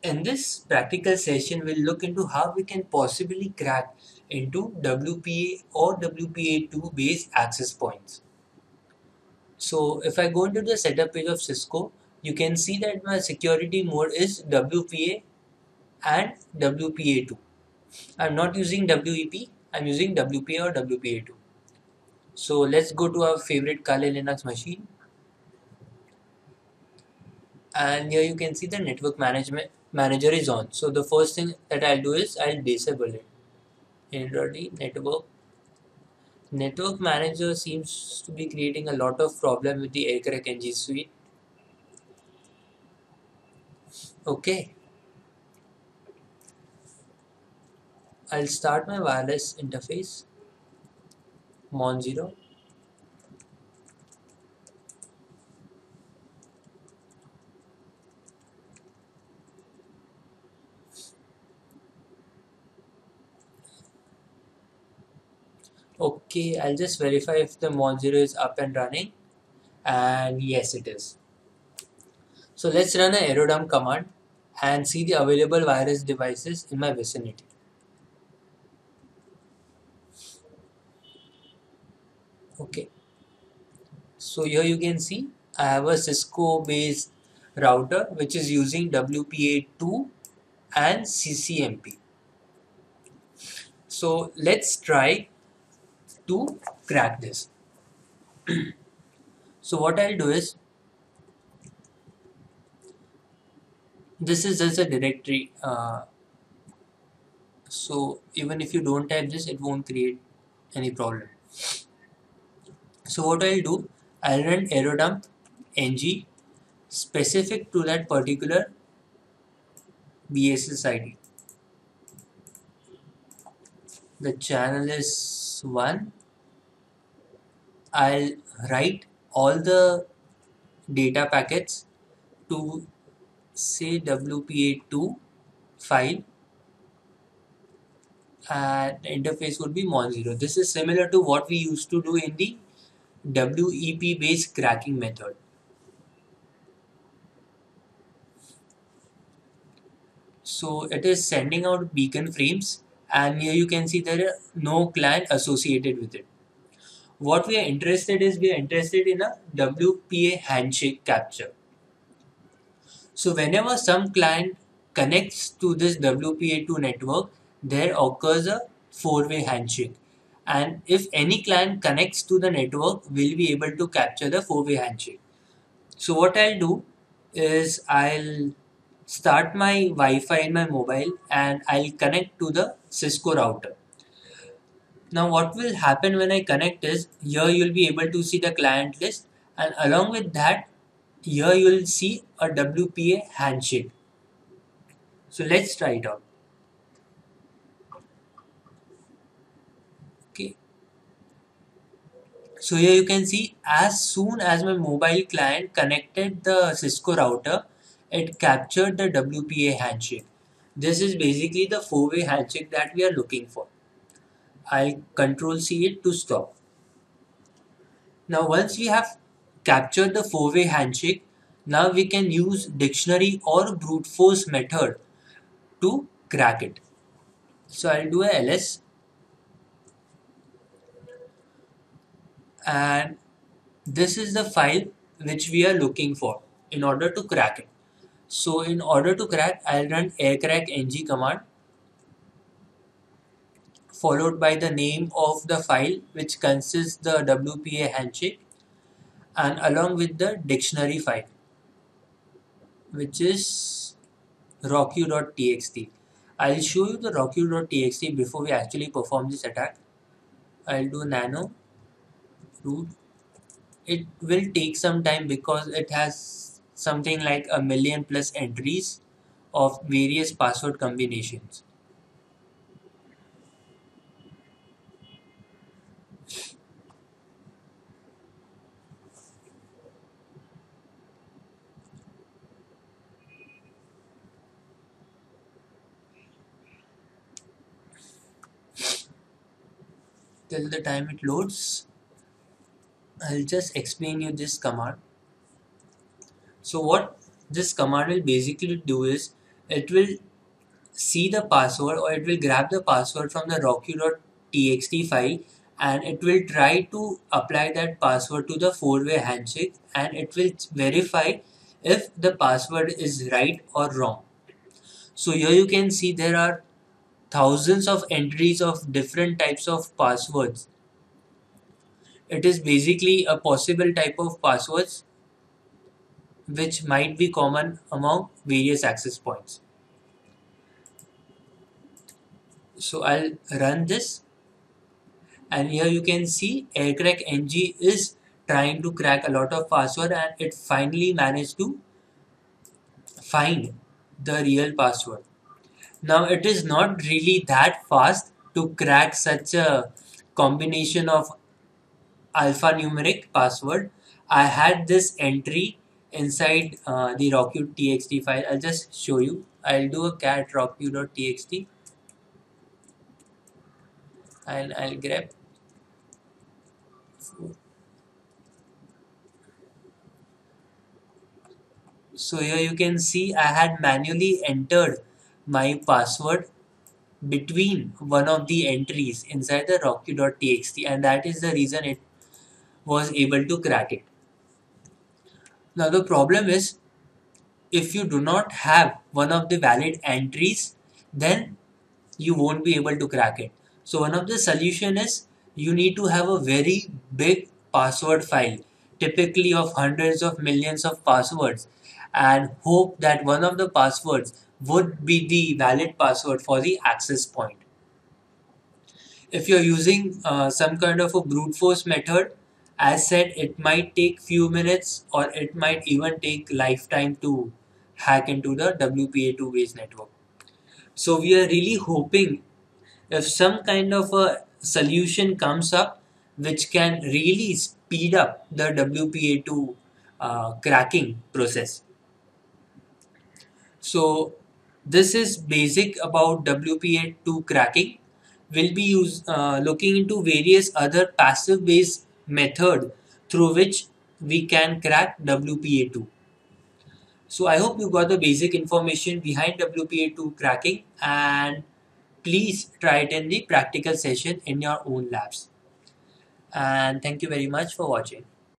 In this practical session, we'll look into how we can possibly crack into WPA or WPA2 based access points. So if I go into the setup page of Cisco, you can see that my security mode is WPA and WPA2. I'm not using WEP, I'm using WPA or WPA2. So let's go to our favorite Kali Linux machine, and here you can see the network management manager is on. So the first thing that I'll do is I'll disable it. Already network manager seems to be creating a lot of problem with the aircrack ng suite. Okay, I'll start my wireless interface mon 0. Okay, I'll just verify if the mon 0 is up and running, and yes it is. So let's run an aerodump command and see the available wireless devices in my vicinity. Okay, so here you can see I have a Cisco based router which is using WPA2 and CCMP. So let's try to crack this. So what I'll do is, this is just a directory, so even if you don't type this, it won't create any problem. So what I'll do, I'll run aerodump ng specific to that particular BSS ID. The channel is 1. I'll write all the data packets to say WPA2 file, and the interface would be mon 0. This is similar to what we used to do in the WEP based cracking method. So it is sending out beacon frames, and here you can see there are no client associated with it. What we are interested in a WPA handshake capture. So whenever some client connects to this WPA2 network, there occurs a four-way handshake. And if any client connects to the network, we'll be able to capture the four-way handshake. So what I'll do is I'll start my Wi-Fi in my mobile and I'll connect to the Cisco router. Now what will happen when I connect is, here you'll be able to see the client list, and along with that, here you will see a WPA handshake. So let's try it out. Okay. So here you can see, as soon as my mobile client connected the Cisco router, it captured the WPA handshake. This is basically the four-way handshake that we are looking for. I'll Control C it to stop. Now once we have captured the four-way handshake, now we can use dictionary or brute force method to crack it. So I'll do a ls, and this is the file which we are looking for in order to crack it. So in order to crack, I'll run aircrack ng command followed by the name of the file which consists the WPA handshake, and along with the dictionary file which is rocku.txt. I'll show you the rocku.txt before we actually perform this attack. I'll do nano root. It will take some time because it has something like 1,000,000 plus entries of various password combinations. Till the time it loads, I'll just explain you this command. So what this command will basically do is, it will see the password, or it will grab the password from the rocky.txt file, and it will try to apply that password to the four-way handshake, and it will verify if the password is right or wrong. So here you can see there are thousands of entries of different types of passwords. It is basically a possible type of passwords which might be common among various access points. So I'll run this, and here you can see aircrack ng is trying to crack a lot of password, and it finally managed to find the real password. Now it is not really that fast to crack such a combination of alphanumeric password. I had this entry inside the rocky.txt file. I'll just show you. I'll do a cat rocky.txt, and I'll grab. So here you can see I had manually entered my password between one of the entries inside the rocky.txt, and that is the reason it was able to crack it. Now the problem is, if you do not have one of the valid entries, then you won't be able to crack it. So one of the solution is you need to have a very big password file, typically of hundreds of millions of passwords, and hope that one of the passwords would be the valid password for the access point. If you're using some kind of a brute force method, as said, it might take few minutes, or it might even take lifetime to hack into the WPA2 based network. So we are really hoping if some kind of a solution comes up which can really speed up the WPA2 cracking process. So this is basic about WPA2 cracking. We'll be looking into various other passive based method through which we can crack WPA2. So I hope you got the basic information behind WPA2 cracking, and please try it in the practical session in your own labs. And thank you very much for watching.